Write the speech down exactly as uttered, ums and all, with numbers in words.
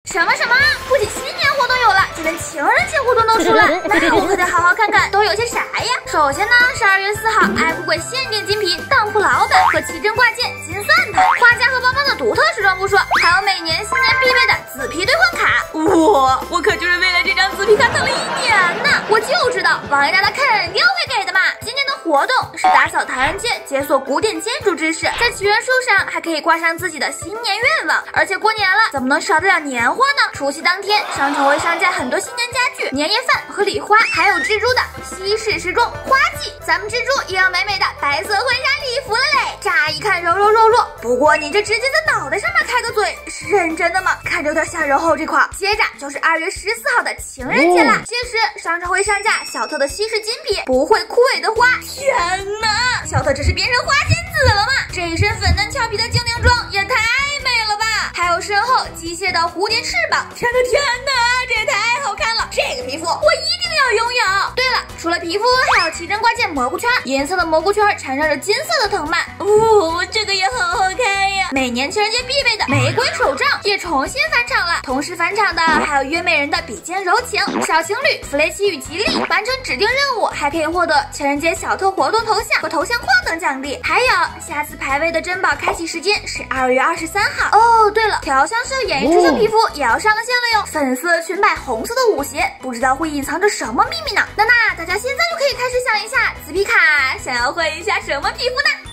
什么什么？不仅新年活动有了，就连情人节活动都出了，那我可得好好看看都有些啥呀？首先呢是二月四号爱酷鬼限定精品当铺老板和奇珍挂件金算盘，花家和邦邦的独特时装不说，还有每年新年必备的紫皮兑换卡。我我可就是为了这张紫皮卡等了一年呢，我就知道王爷大大肯定会给的嘛。今年的活动是打扫唐人街，解锁古典建筑知识，在祈愿树上还可以挂上自己的新年愿望，而且过年了怎么能少得了年货呢？除夕当天，商城会上架很多新年家具、年夜饭和礼花，还有蜘蛛的西式时装花季，咱们蜘蛛也有美美的白色婚纱礼服了嘞。乍一看柔柔弱弱，不过你这直接在脑袋上面开个嘴，是认真的吗？看着有点吓人后这块。接着就是二月十四号的情人节啦，届时商城会上架小特的西式金皮，不会枯萎的花。天哪，小特这是变成花仙子了吗？这一身粉嫩俏皮的精灵装也太美了吧！还有身后机械的蝴蝶翅膀，天哪天哪，这也太好看了！这个皮肤我一定要拥有。对了，除了皮肤，还有奇珍挂件蘑菇圈，银色的蘑菇圈缠绕着金色的藤蔓，哦，这个也好好看呀！每年情人节必备的玫瑰手杖也重新返场了，同时返场的还有约美人的比肩柔情、小情侣弗雷奇与吉利，完成指定任务还可以获得情人节小特活动头像和头像框等奖励。还有下次排位的珍宝开启时间是二月二十三号。哦，对了，调香师演绎之秀皮肤也要上线了哟，粉色裙摆红色的舞鞋，不知道会隐藏着什么秘密呢？那那大家现在就可以开始想一下，紫皮卡想要换一下什么皮肤呢？